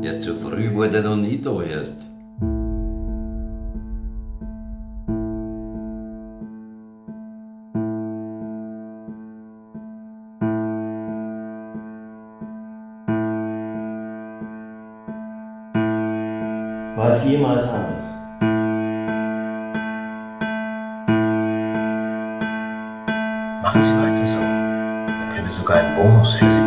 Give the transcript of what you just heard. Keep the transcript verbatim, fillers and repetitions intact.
Ja, zu früh war der noch nie da erst. War es jemals anders? Machen Sie weiter so. Da könnte sogar ein Bonus für Sie